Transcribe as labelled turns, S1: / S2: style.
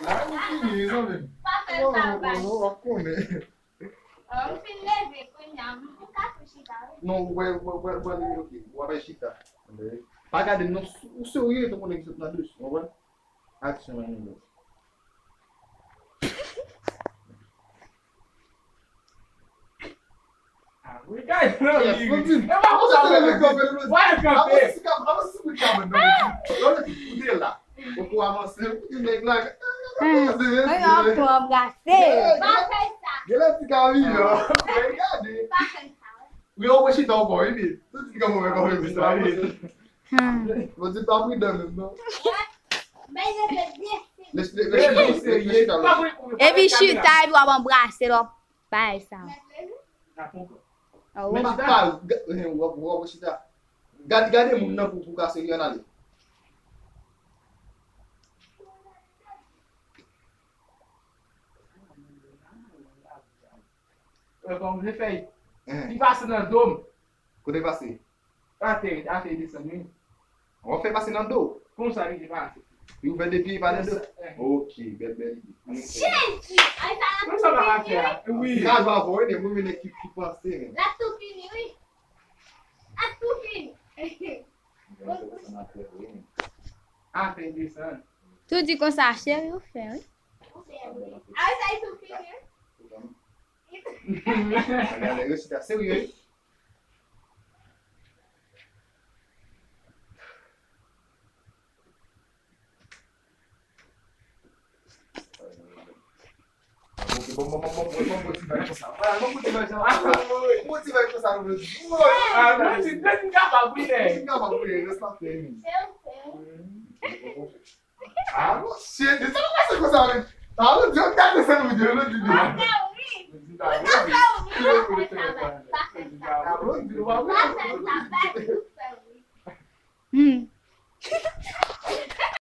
S1: Lá não finis, sabe? Não, comer. Não, vai chitar. Paga de não, o seu ia tomar isso na luz, não vai? Action ainda.
S2: Guys, não, amigo.
S1: Eu vou usar o cabelo. Vai, cabelo. Vamos subir o cabelo. Olha que poder lá. Vou pôr a mão assim, e nem lá.
S3: Não, tô abracei.
S1: Ele fica ali, ó. Obrigado. Eu vou chitar o boy, ele. Tu fica movendo com ele, sabe? Você tá cuidando, não? Deixa
S3: Ele chutar e vou abraçar ele, ó. Vai, Sam.
S1: Mas tá, eu vou chitar. Gade muito não por causa de ali.
S2: Vamos ver feio. E vacinando?
S1: Quando ele vacina?
S2: Até isso também.
S1: On fait vacinando.
S2: Como sabe de vacina?
S1: E o VDP vai dentro. Ok, bem.
S3: Gente! Aí tá
S2: Não sabe lá que é. Oui.
S1: Caso a voz, né? Vamos ver aqui que pode ser.
S3: Lá tu fini, oui. Ah, tu fini.
S2: Até isso.
S3: Tu de consachê, viu, Fé?
S4: Aí sai tu fini.
S1: Olha, eu te seu e aí. Vamos motivar essa sala. Vamos motivar essa sala. Motivar essa sala.
S2: Ah, não, se não engabar com ele.
S1: Engaba com ele, essa fêmea.
S4: Seu.
S1: Ah, você não vai ser coisa. Tá, não tinha nada dessa vídeo, não tinha.
S4: Até o